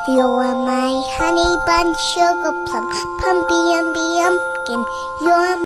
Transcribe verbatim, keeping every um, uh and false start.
You're my honey bun, sugar plum, pumpy umby umpkin. You're